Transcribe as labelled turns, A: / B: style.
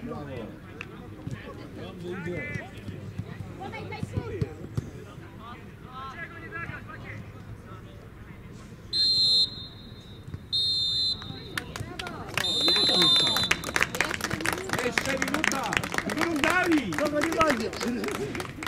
A: Jeszcze minuta! Drugą dali!
B: Co go nie będzie?